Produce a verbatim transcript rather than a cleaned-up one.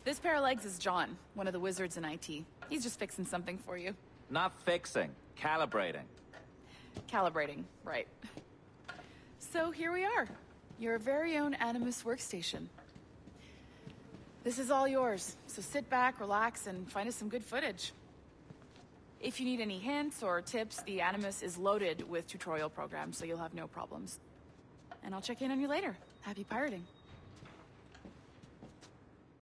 This pair of legs is John, one of the wizards in I T. He's just fixing something for you. Not fixing, calibrating. Calibrating, right. So here we are, your very own Animus workstation. This is all yours, so sit back, relax, and find us some good footage. If you need any hints or tips, the Animus is loaded with tutorial programs, so you'll have no problems. And I'll check in on you later. Happy pirating.